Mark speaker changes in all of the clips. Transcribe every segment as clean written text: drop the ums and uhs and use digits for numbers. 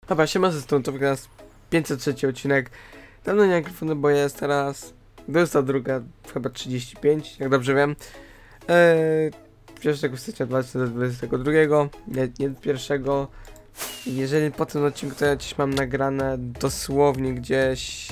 Speaker 1: Dobra, siema, ze strony to wygląda 503 odcinek. Dawno nie nagrywany, bo jest teraz 22, chyba 35, jak dobrze wiem. 1 stycznia 2022, nie pierwszego. Jeżeli po tym odcinku to ja gdzieś mam nagrane dosłownie gdzieś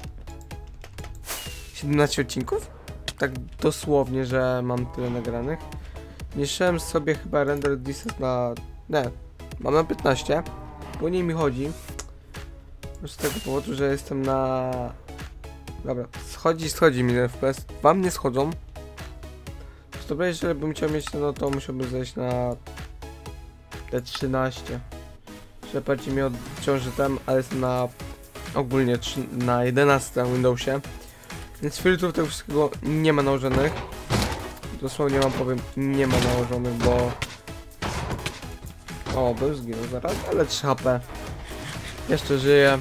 Speaker 1: 17 odcinków. Tak dosłownie, że mam tyle nagranych. Niszczyłem sobie chyba render distance na... nie, mam na 15. Po niej mi chodzi. Już z tego powodu, że jestem na... Dobra, schodzi mi FPS. Wam nie schodzą. To dobra, jeżeli bym chciał mieć, no to musiałbym zejść na T13. Przepatrzcie mi odciąży tam, ale jestem na ogólnie na 11 Windowsie. Więc filtrów tego wszystkiego nie ma nałożonych. Dosłownie wam powiem, nie ma nałożonych, bo... O, był zginął zaraz, ale 3 HP. Jeszcze żyje.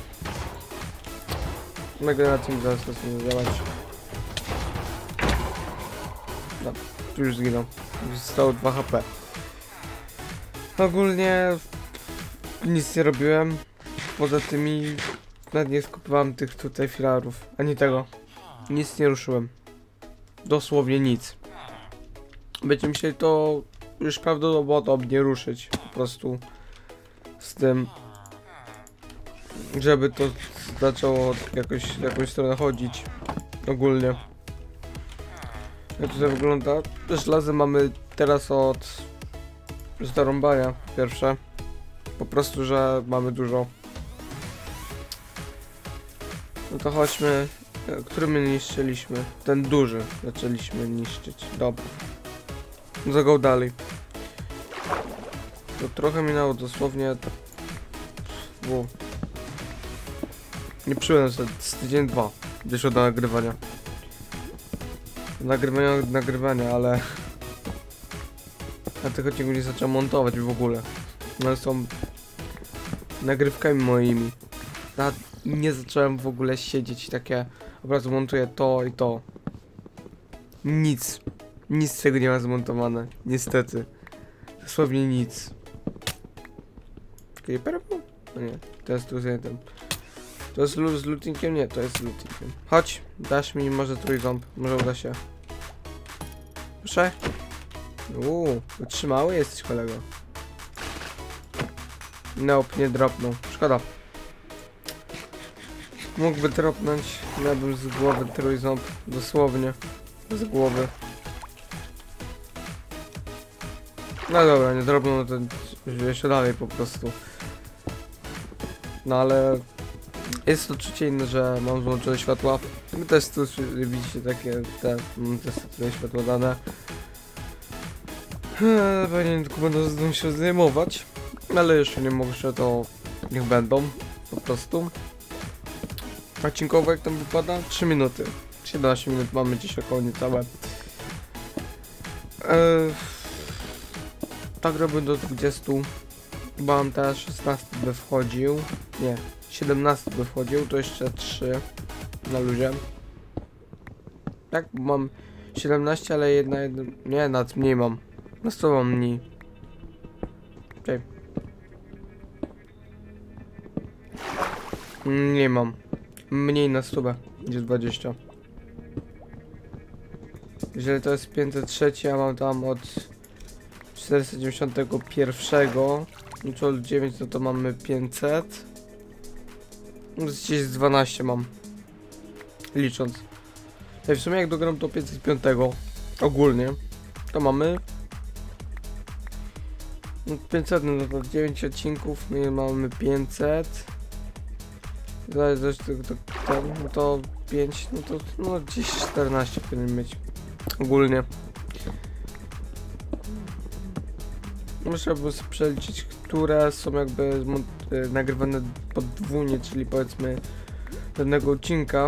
Speaker 1: Nagle na tym zaraz to nie działać. No, tu już zginął. Zostało 2 HP. Ogólnie nic nie robiłem. Poza tymi nawet nie skupowałem tych tutaj filarów. Ani tego. Nic nie ruszyłem. Dosłownie nic. Będziecie musieli to już prawdopodobnie ruszyć. Po prostu z tym, żeby to zaczęło jakąś stronę chodzić. Ogólnie. Jak to wygląda? Żelazo mamy teraz od zarąbania pierwsze. Po prostu, że mamy dużo. No to chodźmy. Który my niszczyliśmy? Ten duży zaczęliśmy niszczyć. Dobra. No go dalej. To trochę minęło dosłownie. Wow. Nie przyjąłem z tydzień 2 gdzieś od nagrywania. Nagrywania, ale ja tych odcinków nie zacząłem montować w ogóle. One są nagrywkami moimi. Ja nie zacząłem w ogóle siedzieć takie, obrazu montuję to i to. Nic z tego nie ma zmontowane, niestety. Dosłownie nic. Czekaj, purple? No nie, to jest tu z jednym. To jest z lootingiem? Nie, to jest z lootingiem. Chodź, dasz mi może trójząb, może uda się. Proszę? Wytrzymały jesteś, kolego. Nope, nie dropnął. Szkoda. Mógłby dropnąć, miałbym z głowy trójząb. Dosłownie. Z głowy. No dobra, nie dropnął, no to jeszcze dalej po prostu. No ale... jest to odczucie inne, że mam włączone światła. Wy też tu widzicie takie mam też tutaj światło dane. Pewnie tylko będę się zdejmować. Ale jeszcze nie mogę, że to niech będą. Po prostu. Odcinkowo jak tam wypada? 3 minuty. 17 minut mamy dziś około niecałe. Tak robię do 20. Chyba mam teraz 16 by wchodził. Nie. 17 by wchodził, to jeszcze 3 na luzie. Tak, mam 17, ale jedna, nie, nad mniej mam. Na 100 mam mniej. Okay. Nie mam. Mniej na 100, gdzie 20. Jeżeli to jest 503, ja mam tam od 491. Liczę od 9, no to mamy 500. Gdzieś 12 mam. Licząc. W sumie jak dogram do 505 ogólnie, to mamy 500, no to 9 odcinków, my mamy 500. Zależy no to 5, no to no gdzieś 14 powinien mieć. Ogólnie. Muszę przeliczyć, które są jakby nagrywane podwójnie, czyli powiedzmy jednego odcinka.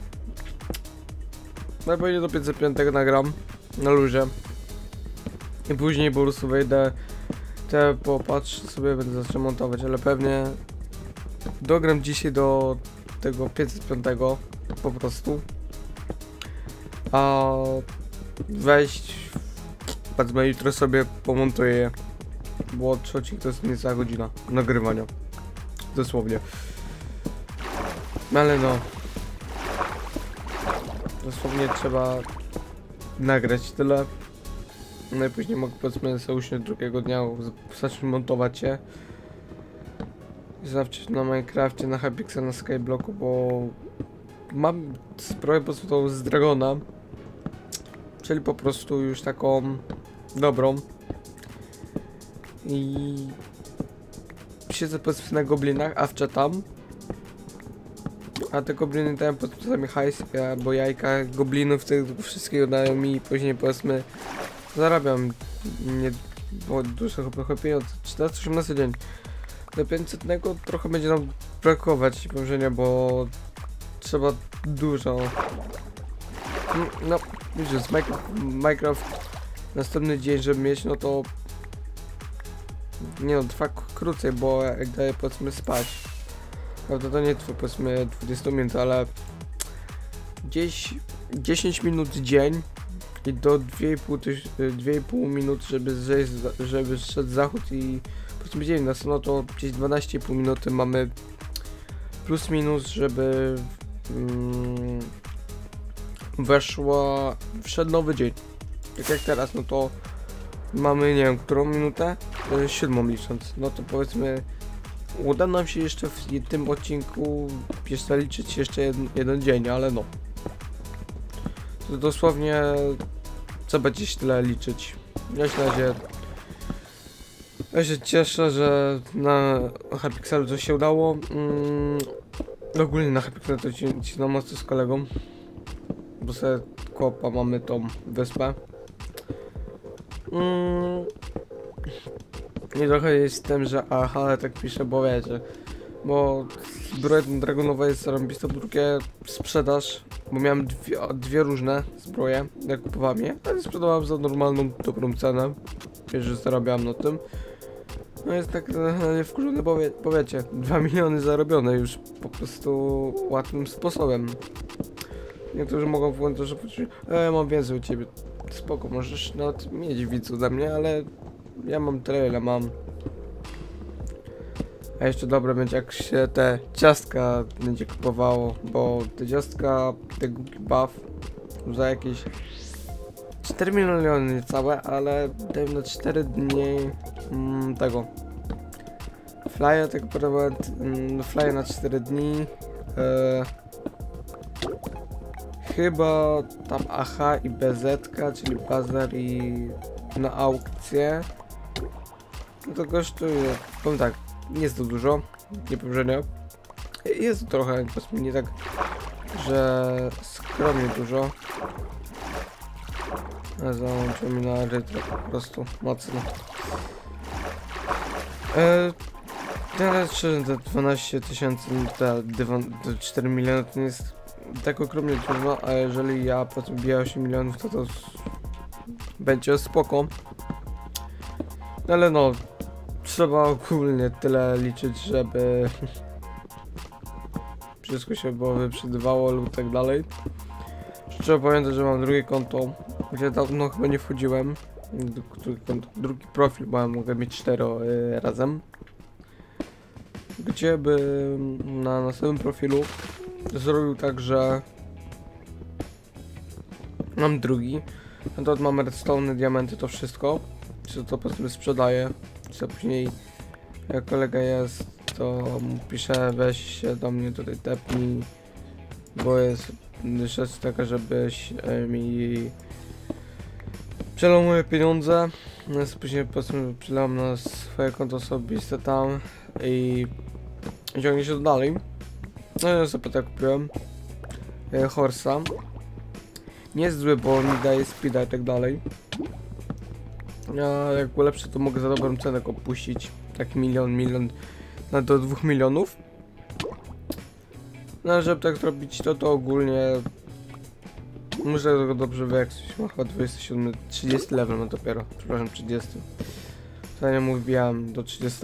Speaker 1: No pewnie do 505 nagram na luzie. I później po prostu wejdę, popatrzę sobie, będę zaczął montować, ale pewnie dogram dzisiaj do tego 505 po prostu. A wejść, powiedzmy jutro sobie pomontuję je. Bo trzeci to jest niecała godzina nagrywania. dosłownie. No ale no. Dosłownie trzeba nagrać tyle. Najpóźniej mogę powiedzmy sobie usiąść drugiego dnia, zacząć montować je. Zawsze na Minecrafcie, na Hypixel, na Skyblocku, bo mam zbroję po prostu z Dragona. Czyli po prostu już taką dobrą. I siedzę powiedzmy na goblinach, a wczetam. A te gobliny dają po prostu sami hajs, bo jajka goblinów tego wszystkiego dają mi i później powiedzmy zarabiam nie dużo trochę pieniędzy. 14-18 dzień. Do 500 trochę będzie nam brakować położenia, bo trzeba dużo. No widzisz, Minecraft następny dzień, żeby mieć, no to nie no, trwa krócej, bo jak daję powiedzmy spać. Prawda, to nie trwa powiedzmy 20 minut, ale gdzieś 10 minut dzień i do 2,5 minut, żeby szedł zachód i powiedzmy dzień nas, no to gdzieś 12,5 minuty mamy plus minus, żeby wszedł nowy dzień. Tak jak teraz, no to mamy, nie wiem, którą minutę? 7 licząc, no to powiedzmy uda nam się jeszcze w tym odcinku jeszcze liczyć jeszcze jeden dzień, ale no. To dosłownie trzeba gdzieś tyle liczyć. Ja się cieszę, że na Hypixelu to się udało. Ogólnie na Hypixelu to ci na mocno z kolegą. Bo sobie kopa mamy tą wyspę. I trochę jest z tym, że aha, ale tak piszę, bo wiecie, bo zbroja dragonowa jest zarąbista, drugie sprzedaż, bo miałem dwie różne zbroje, jak kupowałem je, ale sprzedawałem za normalną, dobrą cenę, wiesz, że zarabiałem na tym. No jest tak wkurzony, bo wiecie, 2 miliony zarobione już po prostu łatwym sposobem. Niektórzy mogą włączyć, że ja mam więcej u ciebie, spoko, możesz nawet mieć widz ode mnie, ale ja mam tyle, ile mam. A jeszcze dobre będzie, jak się te ciastka będzie kupowało, bo te ciastka, te Google Buff za jakieś 4 miliony niecałe, ale dają na 4 dni tego flya, tego flya na 4 dni. Chyba tam AH i BZ, czyli bazar i na aukcję. No to kosztuje, powiem tak, nie jest to dużo, nie powierzenia. Jest to trochę, nie tak, że skromnie dużo. Ale załączył mi na retro po prostu mocno. Teraz szczerze, te 12 000, te 4 miliony to nie jest tak ogromnie dużo, a jeżeli ja potrzebuję 8 milionów, to będzie spoko. Ale no, trzeba ogólnie tyle liczyć, żeby wszystko się było wyprzedywało lub tak dalej. Trzeba pamiętać, że mam drugie konto, gdzie dawno chyba nie wchodziłem. Drugi profil, bo ja mogę mieć 4 razem. Gdzie by na następnym profilu zrobił tak, że mam drugi. No to mam redstone, diamenty, to wszystko. Czy to po prostu sprzedaję. Czy później jak kolega jest, to mu piszę, weź się do mnie tutaj tepnij, bo jest rzecz taka, żebyś mi przelał moje pieniądze. Później po prostu przelałem na swoje konto osobiste tam i ciągnie się to dalej. No ja sobie tak kupiłem Horsa. Nie jest zły, bo mi daje speeda i tak dalej. A jak ulepszę, to mogę za dobrą cenę go puścić. Tak milion do 2 milionów. No żeby tak zrobić to ogólnie muszę tego dobrze wyekspić. Ma chyba 27, 30 level ma dopiero. Przepraszam, 30. Ostatnio mu wbijałem do 30.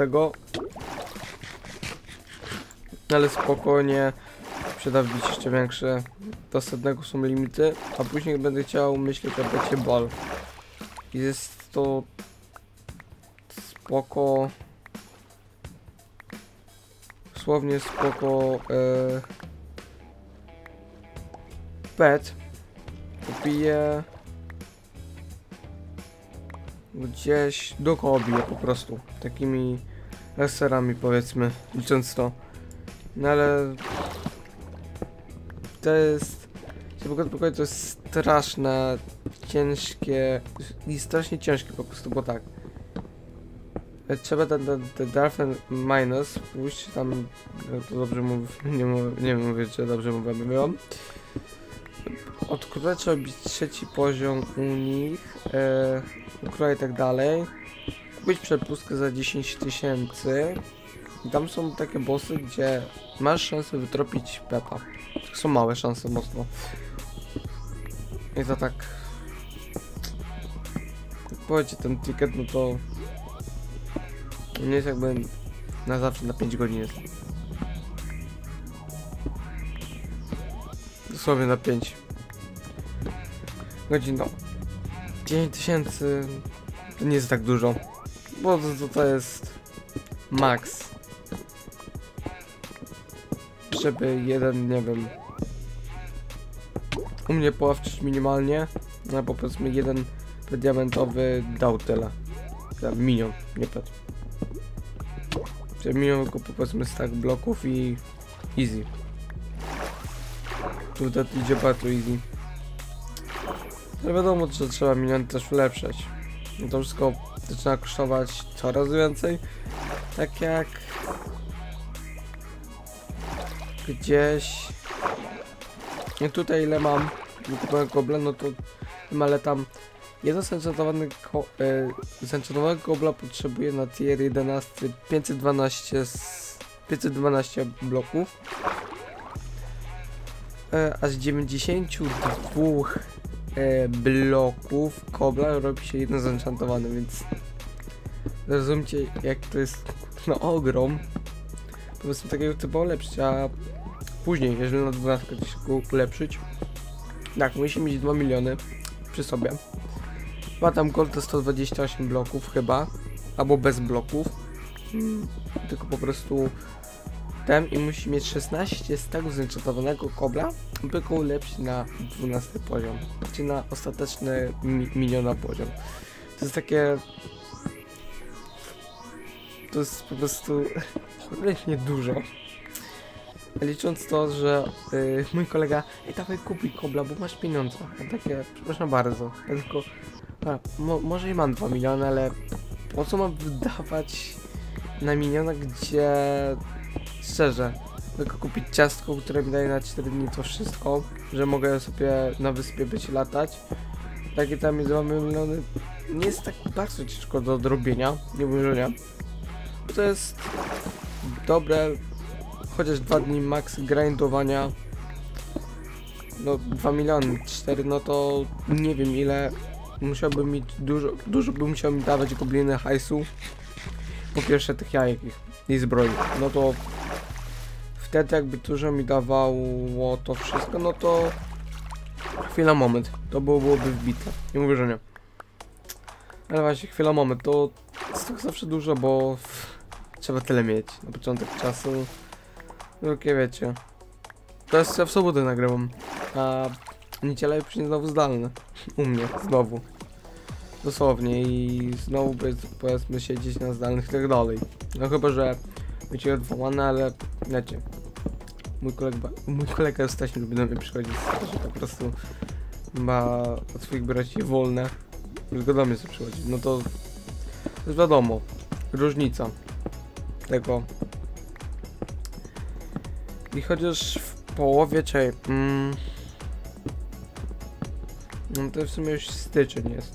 Speaker 1: Ale spokojnie. Przyda wbić jeszcze większe. Do 100 są limity. A później będę chciał myśleć o becie ball. Jest to spoko. dosłownie spoko pet. Kupię gdzieś dookoła biję po prostu. Takimi laserami, powiedzmy, licząc to. No ale to jest, to jest straszne, ciężkie i strasznie ciężkie po prostu, bo tak. Trzeba ten Dolphin Minus, pójść tam, to dobrze mówię, nie mówię, czy dobrze mówię. Odkrywać trzeba być 3. poziom u nich, ukroję i tak dalej. Kupić przepustkę za 10 000. I tam są takie bossy, gdzie masz szansę wytropić peta. To są małe szanse mocno. I to tak... Jak powiecie ten ticket, no to... Nie jest jakby na zawsze na 5 godzin jest. Dosłownie na 5 godzin, no. 10 000 to nie jest tak dużo. Bo to jest max. Żeby jeden, nie wiem, u mnie poławczyć minimalnie, no bo powiedzmy jeden diamentowy dał tyle. Minion, nie pet. Czyli minion tylko powiedzmy stack bloków i easy. Tutaj idzie bardzo easy. No wiadomo, że trzeba minion też ulepszać. No to wszystko zaczyna kosztować coraz więcej. Tak jak gdzieś... No tutaj ile mam kupiłem gobla, no to ale tam jeden zenchantowanego gobla potrzebuje na tier 11 512 bloków. A z 92 bloków kobla robi się jeden zenchantowany, więc rozumiecie, jak to jest no ogrom. Po prostu takiego trzeba ulepszyć, a później, jeżeli na 12 coś ulepszyć, tak, musi mieć 2 miliony przy sobie. Ma tam gold to 128 bloków chyba, albo bez bloków, tylko po prostu ten i musi mieć 16 stagów zenchantowanego kobla, by go ulepszyć na 12 poziom, czy na ostateczny miliona poziom. To jest takie... To jest po prostu cholernie dużo. Licząc to, że mój kolega, dawaj kupuj kobla, bo masz pieniądze. Ja takie, przepraszam bardzo, ja tylko, może i mam 2 miliony, ale po co mam wydawać na miliona, gdzie, szczerze, tylko kupić ciastko, które mi daje na 4 dni to wszystko, że mogę sobie na wyspie być latać. Takie tam jest 2 miliony, nie jest tak bardzo ciężko do odrobienia, nie mówię, że nie. To jest dobre, chociaż 2 dni max grindowania, no 2 miliony, 4, no to nie wiem ile, musiałbym mieć dużo by musiał mi dawać gobliny hajsu, po pierwsze tych jajek i zbroi, no to wtedy jakby dużo mi dawało to wszystko, no to chwila moment, to byłoby wbite, nie mówię, że nie. Ale właśnie chwila moment, to jest tak zawsze dużo, bo trzeba tyle mieć na początek czasu. Drugie wiecie. To jest ja w sobotę nagrywam, a niedziela już później znowu zdalne. U mnie, znowu. Dosłownie i znowu powiedzmy siedzieć na zdalnych i tak dalej. No chyba, że będzie odwołane, ale wiecie. Mój kolega już też nie lubi do mnie przychodzić, że po prostu ma od swoich braci wolne. Tylko do mnie sobie przychodzi. No to jest wiadomo. Różnica tego. I chociaż w połowie, no to w sumie już styczeń jest.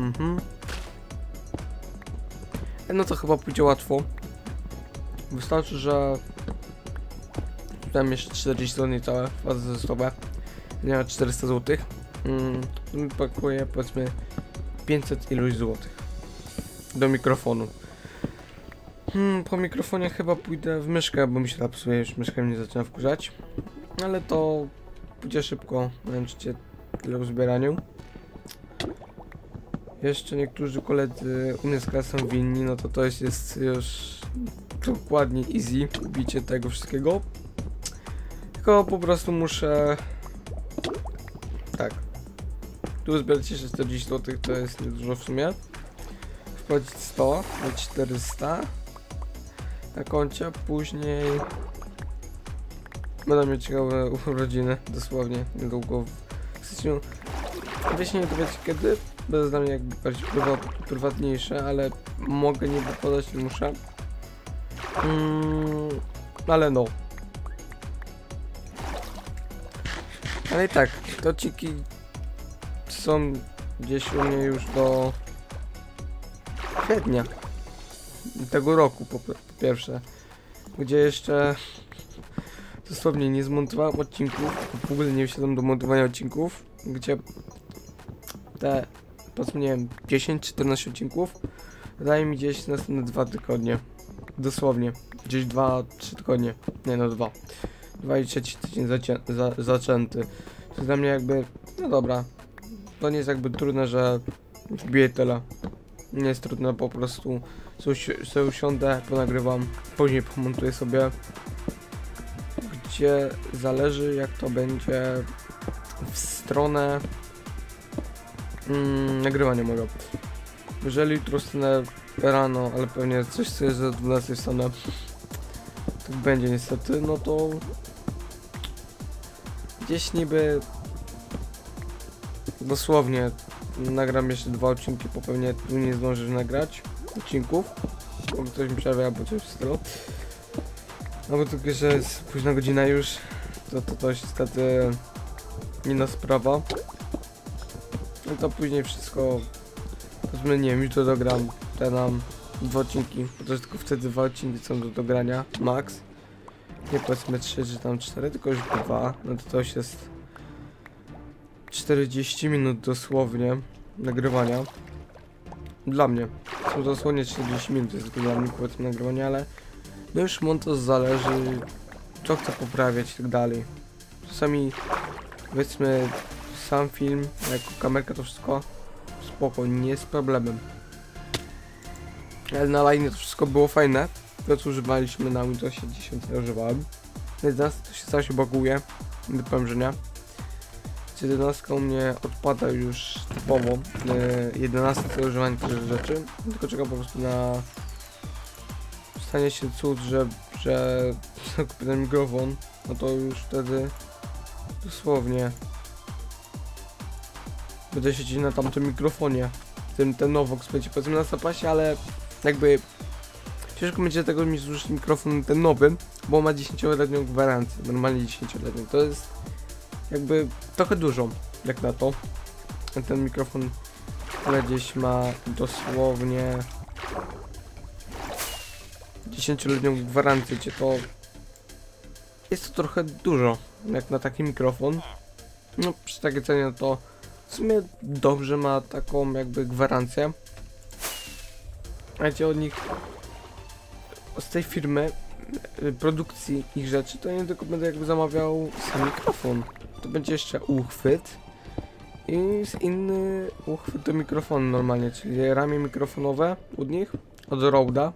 Speaker 1: No to chyba pójdzie łatwo. Wystarczy, że tam jeszcze 40 zł całe fazy testowe. Nie ma 400 zł. Mi pakuje powiedzmy 500 iluś złotych do mikrofonu. Po mikrofonie chyba pójdę w myszkę, bo mi się napsuje, już myszkę mnie zaczyna wkurzać. Ale to pójdzie szybko, męczcie tyle w zbieraniu. Jeszcze niektórzy koledzy u mnie z klasy są winni, no to jest już dokładnie easy bicie tego wszystkiego. Tylko po prostu muszę... Tak. Tu zbierać jeszcze 40 zł, to jest niedużo w sumie. Wpłacić 100 na 400 na koncie, później będę mieć ciekawe urodziny, dosłownie, niedługo w styczniu. Wcześniej nie to wiecie kiedy, bez dla mnie jakby bardziej prywatniejsze, ale mogę nie podać, nie muszę. Ale no. Ale i tak, te odcinki są gdzieś u mnie już do kwietnia tego roku po pierwsze, gdzie jeszcze dosłownie nie zmontowałem odcinków, w ogóle nie wsiadłem do montowania odcinków, gdzie te, powiedzmy, nie wiem, 10-14 odcinków daje mi gdzieś następne 2 tygodnie, dosłownie, gdzieś 2-3 tygodnie, nie no 2 i trzeci tydzień zaczęty. To jest dla mnie jakby, no dobra, to nie jest jakby trudne, że wbiję tyle. Nie jest trudne, po prostu sobie usiądę, ponagrywam, później pomontuję sobie, gdzie zależy jak to będzie w stronę nagrywania mojego. Jeżeli jutro wstanę rano, ale pewnie coś co jest za 12 wstanę, tak będzie niestety, no to gdzieś niby dosłownie nagram jeszcze 2 odcinki, bo pewnie tu nie zdążysz nagrać odcinków, bo ktoś mi przerwie albo coś w stylu. No bo tylko, że jest późna godzina już, to niestety inna sprawa. No to później wszystko, powiedzmy, nie wiem, jutro dogram nam 2 odcinki, bo to jest tylko wtedy 2 odcinki są do dogrania, max. Nie powiedzmy 3 czy tam 4, tylko już 2, no to już jest 40 minut dosłownie nagrywania. Dla mnie. Są dosłownie 40 minut, to jest tylko dla mnie, powiedzmy, nagrywania, ale no już montaż zależy, co chcę poprawiać i tak dalej. Czasami, powiedzmy, sam film, jako kamerka, to wszystko spoko, nie jest problemem. Ale na line to wszystko było fajne. To co używaliśmy na Windowsie 10 ja używałem. 11 to się cały się baguje, nie powiem, że nie. 11 u mnie odpada już typowo. 11 to używanie tych rzeczy. Tylko czekam po prostu na stanie się cud, że kupię ten mikrofon. No to już wtedy dosłownie będę siedzieć na tamtym mikrofonie. Ten Novox będzie, powiedzmy, na zapasie, ale jakby ciężko będzie tego mi zużyć mikrofon ten nowy, bo ma 10-letnią gwarancję, normalnie 10-letnią. To jest jakby trochę dużo, jak na to. Ten mikrofon, ale gdzieś ma dosłownie 10-letnią gwarancję, gdzie to jest to trochę dużo, jak na taki mikrofon. No przy takiej cenie to w sumie dobrze ma taką jakby gwarancję. A gdzie od nich, z tej firmy, produkcji ich rzeczy, to ja nie tylko będę jakby zamawiał sam mikrofon. To będzie jeszcze uchwyt i inny uchwyt do mikrofonu normalnie, czyli ramię mikrofonowe od nich, od Rode'a.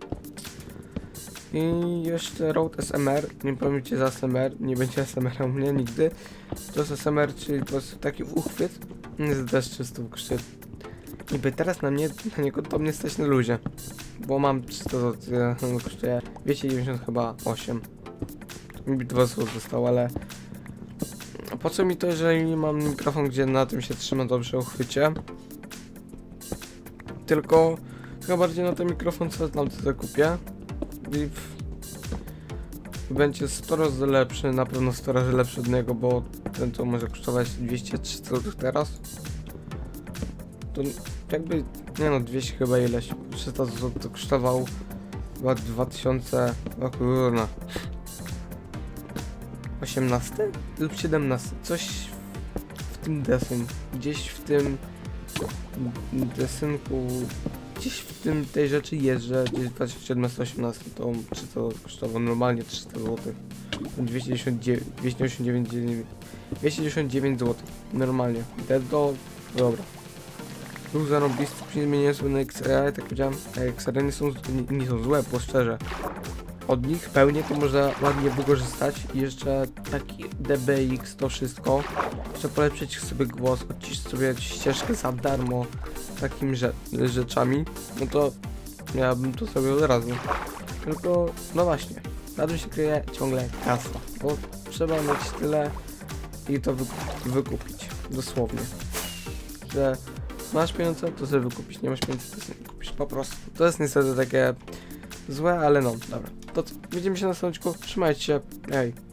Speaker 1: I jeszcze Rode SMR, nie pomyślcie za SMR, nie będzie SMR u mnie nigdy. To jest SMR, czyli po prostu taki uchwyt, jest też 300 kosztuje. Niby teraz na niego to mnie stać na luzie, bo mam 300 zł, kosztuje 290 chyba 8. Mi 2 zł zostało, ale po co mi to, jeżeli nie mam mikrofon, gdzie na tym się trzyma dobrze uchwycie? Tylko chyba bardziej na ten mikrofon, co tam tutaj kupię. I będzie 100 razy lepszy, na pewno 100 razy lepszy od niego, bo ten to może kosztować 200-300 zł teraz. To jakby, nie no, 200 chyba ileś, 300 zł to kosztował chyba 2000, o kurna, 18 lub 17, coś w tym deseń, gdzieś w tym desynku, gdzieś w tym tej rzeczy jest, że gdzieś 2017-18 to 300 kosztowało normalnie 300 zł, 299 zł, normalnie, to dobra. był zarąbisty, później zmieniłem sobie na XR, tak powiedziałem, XR nie są złe, bo szczerze. Od nich pełnie to można ładnie wykorzystać i jeszcze taki DBX, to wszystko. Jeszcze polepszyć sobie głos, odciszyć sobie ścieżkę za darmo takimi rzeczami, no to ja bym to zrobił od razu. Tylko, no właśnie, na tym się kryje ciągle kasa, bo trzeba mieć tyle i to wykupić, dosłownie. Że masz pieniądze, to sobie wykupić, nie masz pieniędzy, to sobie kupisz, po prostu. To jest niestety takie złe, ale no, dobra. To co, widzimy się na następnym odcinku, trzymajcie się, hej.